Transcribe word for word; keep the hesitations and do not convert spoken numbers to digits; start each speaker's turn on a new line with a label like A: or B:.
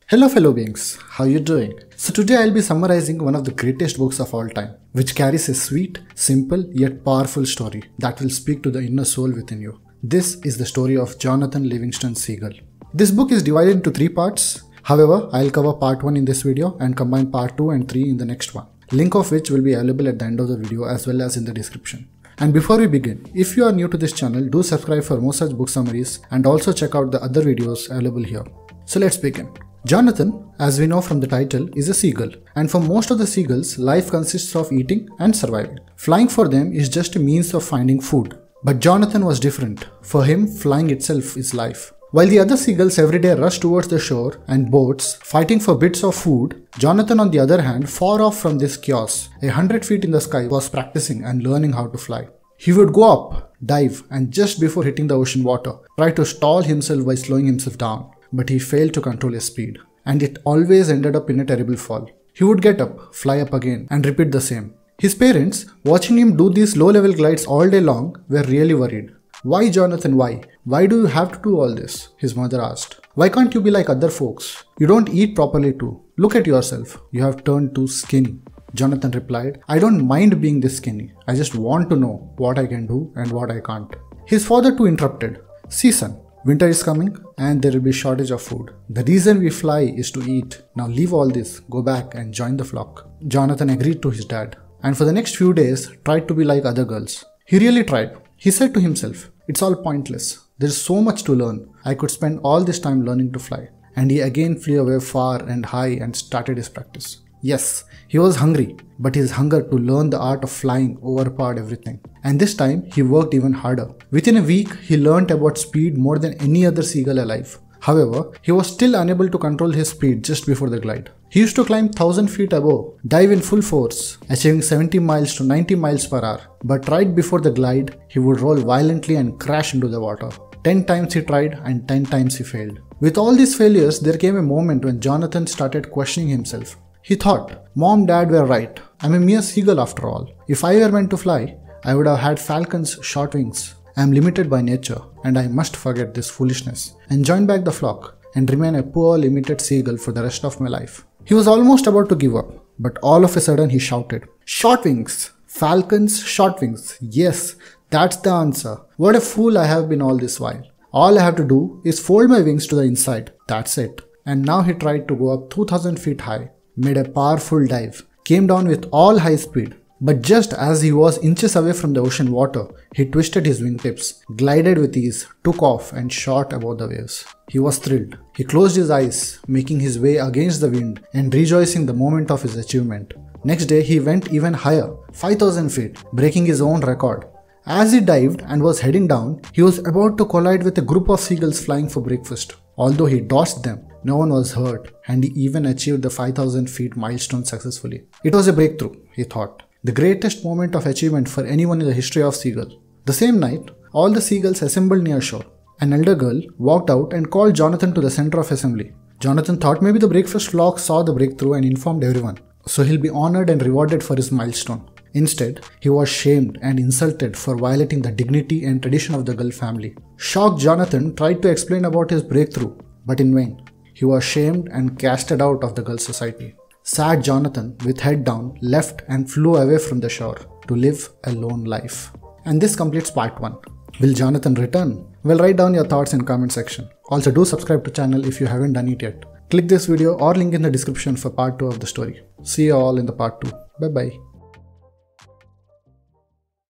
A: Hello fellow beings, how you doing? So today I'll be summarizing one of the greatest books of all time, which carries a sweet, simple yet powerful story that will speak to the inner soul within you. This is the story of Jonathan Livingston Seagull. This book is divided into three parts. However, I'll cover part one in this video and combine part two and three in the next one, link of which will be available at the end of the video as well as in the description. And before we begin, if you are new to this channel, do subscribe for more such book summaries and also check out the other videos available here. So let's begin. Jonathan, as we know from the title, is a seagull, and for most of the seagulls, life consists of eating and surviving. Flying for them is just a means of finding food. But Jonathan was different. For him, flying itself is life. While the other seagulls every day rush towards the shore and boats, fighting for bits of food, Jonathan, on the other hand, far off from this chaos, a hundred feet in the sky, was practicing and learning how to fly. He would go up, dive, and just before hitting the ocean water, try to stall himself by slowing himself down. But he failed to control his speed, and it always ended up in a terrible fall. He would get up, fly up again, and repeat the same. His parents, watching him do these low-level glides all day long, were really worried. "Why, Jonathan, why? Why do you have to do all this?" his mother asked. "Why can't you be like other folks? You don't eat properly too. Look at yourself. You have turned too skinny." Jonathan replied, "I don't mind being this skinny. I just want to know what I can do and what I can't." His father too interrupted. "See, son, winter is coming and there will be shortage of food. The reason we fly is to eat. Now leave all this, go back and join the flock." Jonathan agreed to his dad, and for the next few days tried to be like other girls. He really tried. He said to himself, "It's all pointless. There is so much to learn. I could spend all this time learning to fly." And he again flew away far and high and started his practice. Yes, he was hungry, but his hunger to learn the art of flying overpowered everything. And this time, he worked even harder. Within a week, he learned about speed more than any other seagull alive. However, he was still unable to control his speed just before the glide. He used to climb one thousand feet above, dive in full force, achieving seventy miles to ninety miles per hour. But right before the glide, he would roll violently and crash into the water. Ten times he tried and ten times he failed. With all these failures, there came a moment when Jonathan started questioning himself. He thought, "Mom, Dad were right. I'm a mere seagull after all. If I were meant to fly, I would have had falcons' short wings. I am limited by nature, and I must forget this foolishness and join back the flock and remain a poor limited seagull for the rest of my life." He was almost about to give up, but all of a sudden he shouted, "Short wings! Falcons' short wings! Yes, that's the answer. What a fool I have been all this while. All I have to do is fold my wings to the inside. That's it." And now he tried to go up two thousand feet high, made a powerful dive, came down with all high speed. But just as he was inches away from the ocean water, he twisted his wingtips, glided with ease, took off and shot above the waves. He was thrilled. He closed his eyes, making his way against the wind and rejoicing the moment of his achievement. Next day he went even higher, five thousand feet, breaking his own record. As he dived and was heading down, he was about to collide with a group of seagulls flying for breakfast. Although he dodged them, no one was hurt, and he even achieved the five thousand feet milestone successfully. It was a breakthrough, he thought. The greatest moment of achievement for anyone in the history of seagull. The same night, all the seagulls assembled near shore. An elder girl walked out and called Jonathan to the center of assembly. Jonathan thought maybe the breakfast flock saw the breakthrough and informed everyone, so he'll be honored and rewarded for his milestone. Instead, he was shamed and insulted for violating the dignity and tradition of the Gull family. Shocked, Jonathan tried to explain about his breakthrough, but in vain. He was shamed and casted out of the Gull society. Sad Jonathan, with head down, left and flew away from the shore to live a lone life. And this completes part one. Will Jonathan return? Well, write down your thoughts in comment section. Also, do subscribe to the channel if you haven't done it yet. Click this video or link in the description for part two of the story. See you all in the part two. Bye bye.